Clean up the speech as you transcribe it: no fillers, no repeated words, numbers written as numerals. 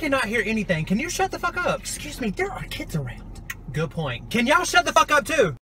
cannot hear anything. Can you shut the fuck up? Excuse me, there are kids around. Good point. Can y'all shut the fuck up too?